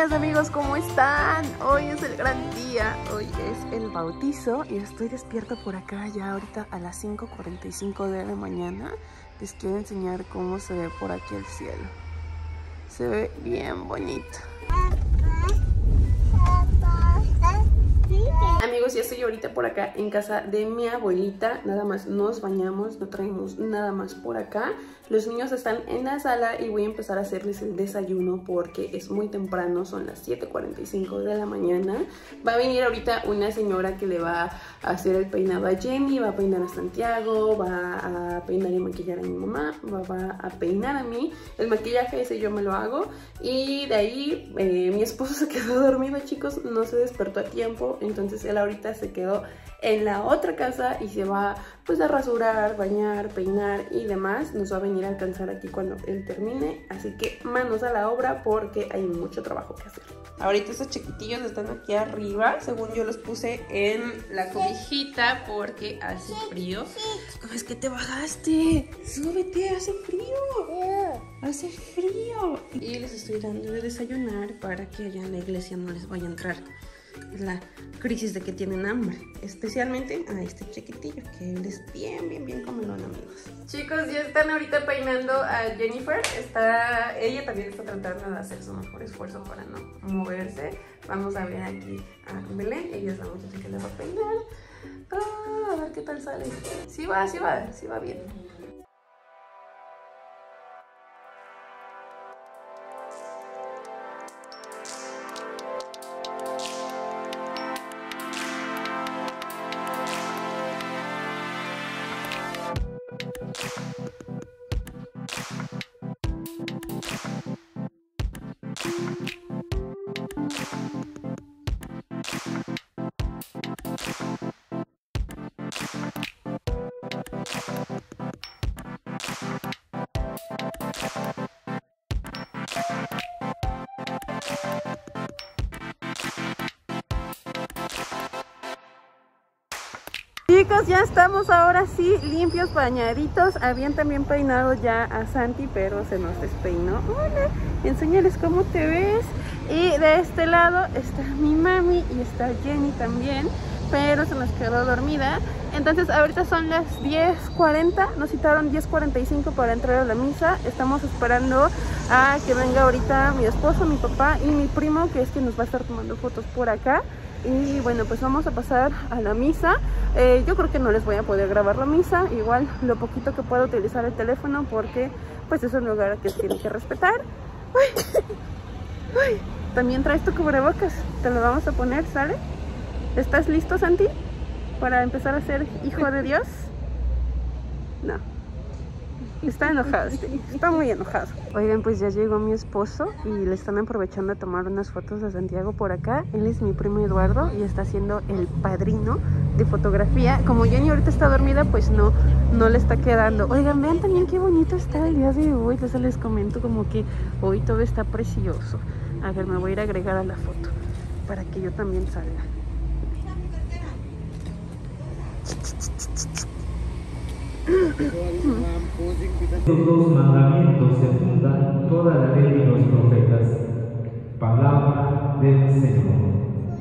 días amigos, ¿cómo están? Hoy es el gran día, hoy es el bautizo y estoy despierta por acá ya ahorita a las 5:45 de la mañana. Les quiero enseñar cómo se ve por aquí el cielo. Se ve bien bonito. Amigos, ya estoy ahorita por acá en casa de mi abuelita. Nada más nos bañamos, no traemos nada más por acá. Los niños están en la sala y voy a empezar a hacerles el desayuno porque es muy temprano, son las 7:45 de la mañana. Va a venir ahorita una señora que le va a hacer el peinado a Jenny, va a peinar a Santiago, va a peinar y maquillar a mi mamá, va a peinar a mí. El maquillaje ese yo me lo hago y de ahí mi esposo se quedó dormido, chicos, no se despertó a tiempo, entonces él ahorita se quedó en la otra casa y se va pues a rasurar, bañar, peinar y demás. Nos va a venir a alcanzar aquí cuando él termine, así que manos a la obra porque hay mucho trabajo que hacer. Ahorita estos chiquitillos están aquí arriba, según yo los puse en la cobijita porque hace frío. ¿Cómo es que te bajaste? Súbete, hace frío. Hace frío. Y les estoy dando de desayunar para que allá en la iglesia no les vaya a entrar la crisis de que tienen hambre, especialmente a este chiquitillo que él es bien comelón, amigos. Chicos, ya están ahorita peinando a Jennifer. Ella también está tratando de hacer su mejor esfuerzo para no moverse. Vamos a ver aquí a Belén, ella es la muchacha que le va a peinar. A ver qué tal sale. Sí va bien. Chicos, ya estamos ahora sí limpios, bañaditos. Habían también peinado ya a Santi, pero se nos despeinó. Hola, enséñales cómo te ves. Y de este lado está mi mami y está Jenny también, pero se nos quedó dormida. Entonces ahorita son las 10:40, nos citaron 10:45 para entrar a la misa. Estamos esperando a que venga ahorita mi esposo, mi papá y mi primo, que es quien nos va a estar tomando fotos por acá. Y bueno, pues vamos a pasar a la misa. Yo creo que no les voy a poder grabar la misa, igual lo poquito que puedo utilizar el teléfono porque pues es un lugar que tienen que respetar. Uy, también traes tu cubrebocas, te lo vamos a poner, ¿sale? ¿Estás listo, Santi, para empezar a ser hijo de Dios? No. Está enojado, está muy enojado. Oigan, pues ya llegó mi esposo y le están aprovechando a tomar unas fotos a Santiago por acá. Él es mi primo Eduardo y está siendo el padrino de fotografía. Como Jenny ahorita está dormida, pues no le está quedando. Oigan, vean también qué bonito está el día de hoy. Entonces les comento como que hoy todo está precioso. A ver, me voy a ir a agregar a la foto para que yo también salga. Estos dos mandamientos se fundan toda la ley de los profetas. Palabra del Señor.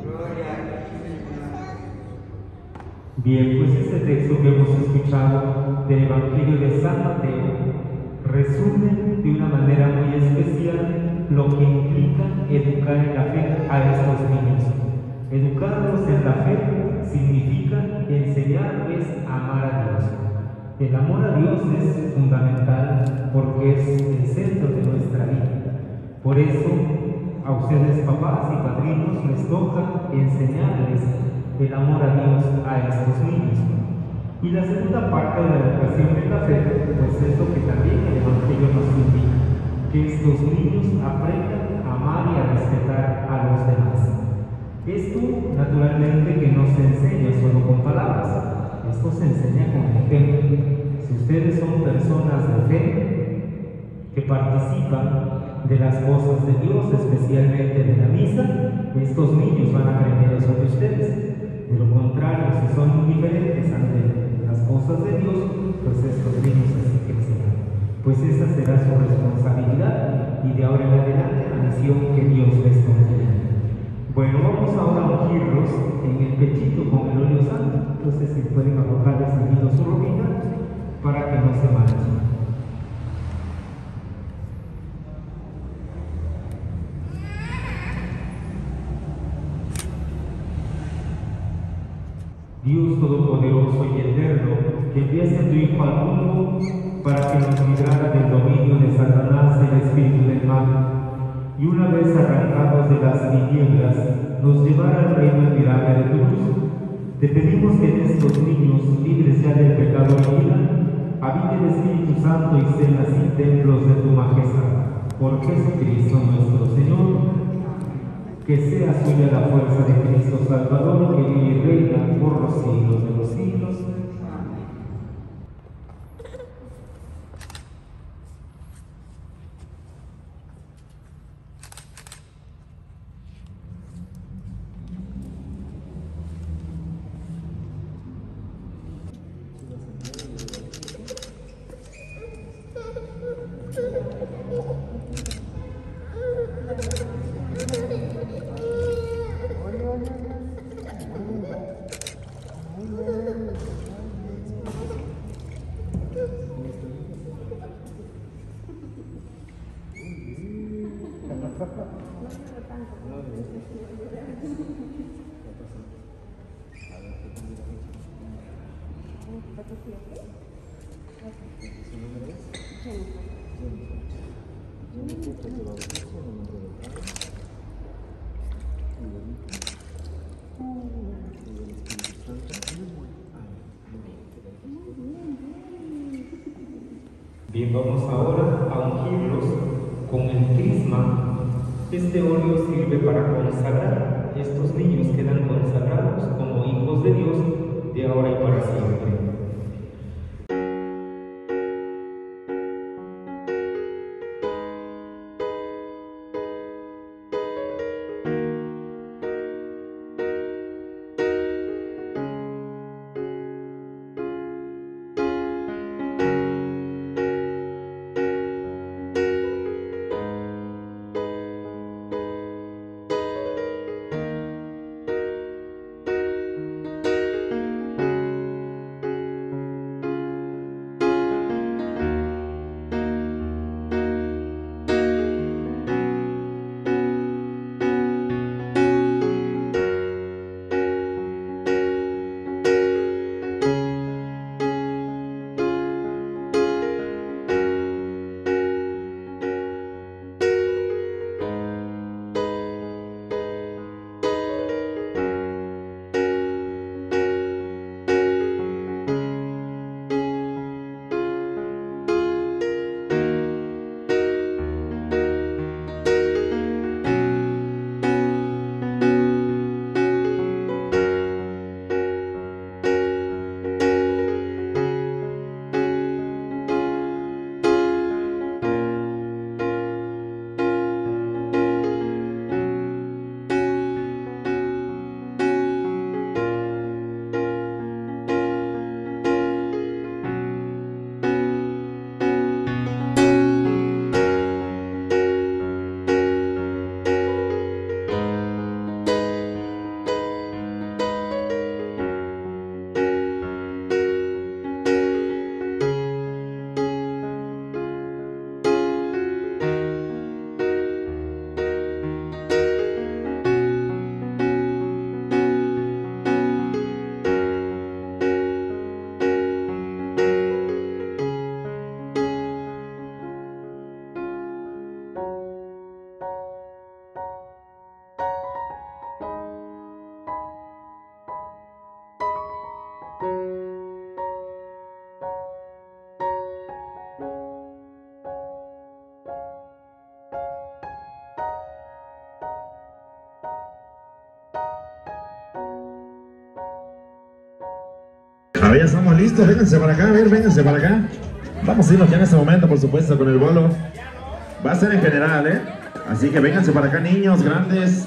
Bien, pues este texto que hemos escuchado del Evangelio de San Mateo resume de una manera muy especial lo que implica educar en la fe a estos niños. Educarlos en la fe significa enseñarles a amar a Dios. El amor a Dios es fundamental porque es el centro de nuestra vida. Por eso, a ustedes papás y padrinos les toca enseñarles el amor a Dios a estos niños. Y la segunda parte de la educación en la fe, pues es lo que también el Evangelio nos indica, que estos niños aprendan a amar y a respetar a los demás. Esto, naturalmente, que no se enseña solo con palabras. Esto se enseña con ejemplo. Si ustedes son personas de fe que participan de las cosas de Dios, especialmente de la misa, estos niños van a aprender eso de ustedes. De lo contrario, si son indiferentes ante las cosas de Dios, pues estos niños así que serán. Pues esa será su responsabilidad y de ahora en adelante bendición que Dios les concede. Bueno, vamos ahora a ungirlos en el pechito con el óleo santo. Entonces, si pueden arrojarles aquí su ropita para que no se manchen. Dios Todopoderoso y Eterno, que enviaste a tu Hijo al mundo para que nos librara del dominio de Satanás, el espíritu del mal, y una vez arrancados de las tinieblas, nos llevara al reino admirable de tu luz. Te pedimos que en estos niños, libres ya del pecado original, habite el Espíritu Santo y sean así templos de tu majestad. Por Jesucristo nuestro Señor. Que sea suya la fuerza de Cristo Salvador, que vive y reina por los siglos de los siglos. Bien, vamos ahora a ungirlos con el crisma. Este óleo sirve para consagrar. Estos niños quedan consagrados como hijos de Dios de ahora y para siempre. A ver, ya estamos listos, vénganse para acá, a ver, vénganse para acá. Vamos a irnos ya en este momento, por supuesto, con el bolo. Va a ser en general, ¿eh? Así que vénganse para acá, niños, grandes.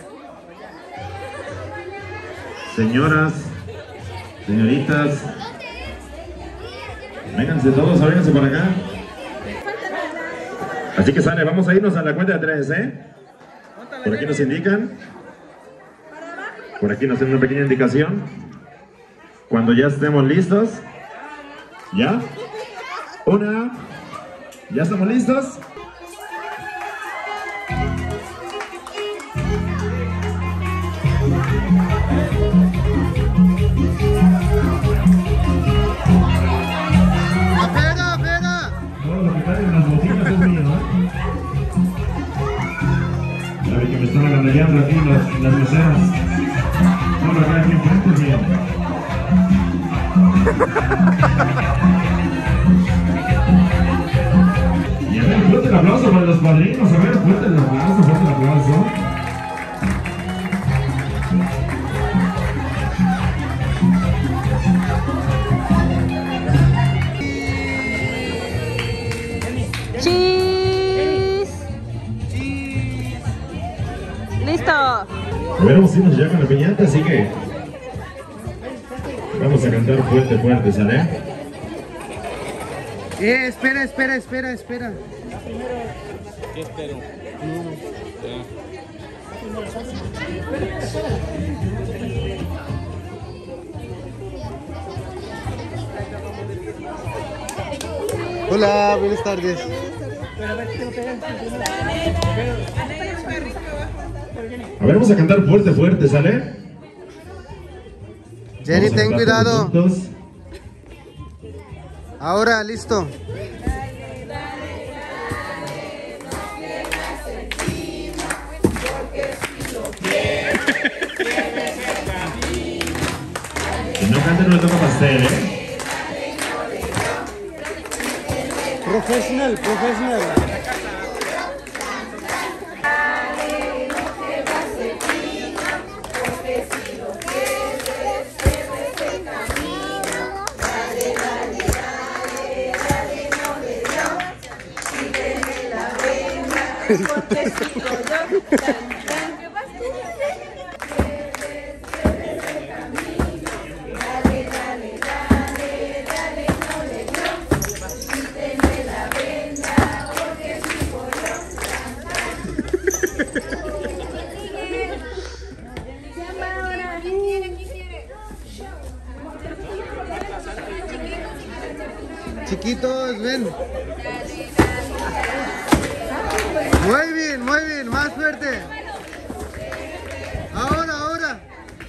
Señoras, señoritas. Vénganse todos, vénganse para acá. Así que sale, vamos a irnos a la cuenta de 3, ¿eh? Por aquí nos indican. Por aquí nos dan una pequeña indicación. Cuando ya estemos listos. ¿Ya? Una. ¿Ya estamos listos? Todo lo que trae en las bocinas es mío, ¿no? A ver que me están agandallando aquí las meseras. Todo lo que hay aquí enfrente es mío. Y a ver, fuerte el aplauso para los padrinos. A ver, fuerte el aplauso, fuerte el aplauso. ¡Listo! A ver, vamos a irnos ya con la piñata, así que vamos a cantar fuerte, fuerte, ¿sale? Espera. ¿Qué espero? Hola, buenas tardes. A ver, vamos a cantar fuerte, fuerte, ¿sale? Jenny, ten cuidado. Juntos. Ahora, listo. Si no canten, no le toca pastel, ¿eh? Professional. Chiquitos, ven. Muy bien, más fuerte. Ahora.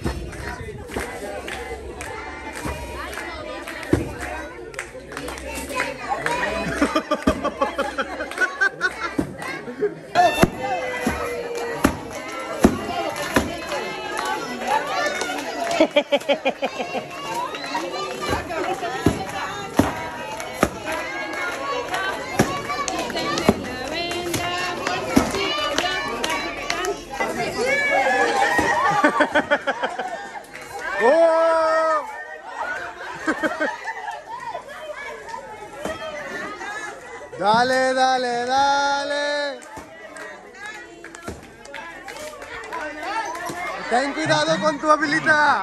¡Oh! Dale. Ten cuidado con tu habilidad.